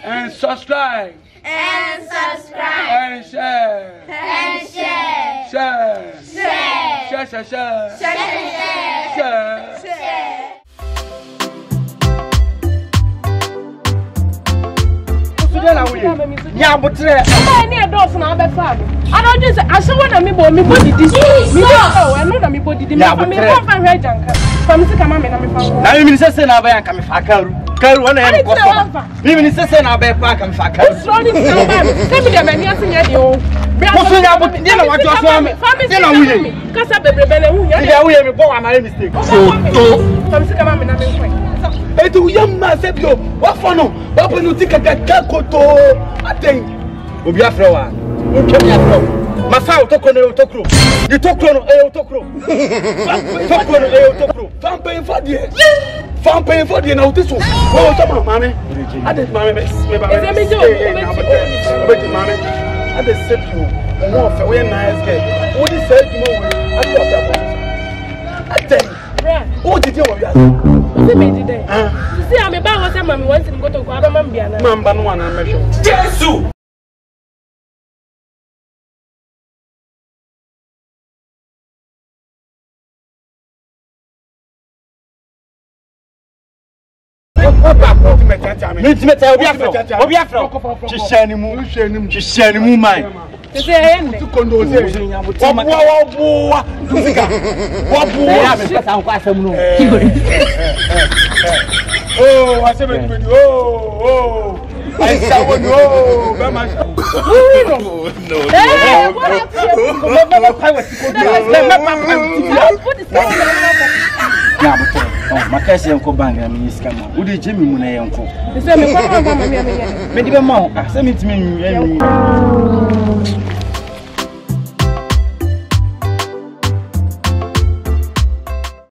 and subscribe. And subscribe. And share. And share. Share. Share. Share. Share. Share. Share. Share. Share. Yeah, but I need a dog now. I don't just. I saw one of me body this. Me oh, I know that me body this. I'm me one fan right junk. From the camera, me na me fan. now you minister say na be am fa karu. Karu one am ko. Me minister say na be pa am fa karu. What's wrong with you? Tell me the many as in your. What's wrong about you know what you so me? You know we. Kasa bebrebe hu ya. Ya we me go am mistake. So from the camera, me na me fan. Etu yam ma se bio. What for no? What for no tikaka koto. Aten. Obi afro wa. Ntwem ya afro. Masa otokro no otokro. Di tokro no otokro. Tokro no otokro. Fampen for die na otiso. Oh so mama. Ade mama me ba. Is me do? Obeti mama. Ade sepu. Mo fe we nice girl. Wo di say jumo we. Ade afro. Ade. Oh did you wa? See me today. See I'm about how some mommy wants to go to Guadamambia. Mamba no one and measure. Jesus! Oh, I said, oh, I said, oh, my cousin Uncle Bang, I mean, scam. Would you Jimmy Mune Uncle? The same, I sent it to me.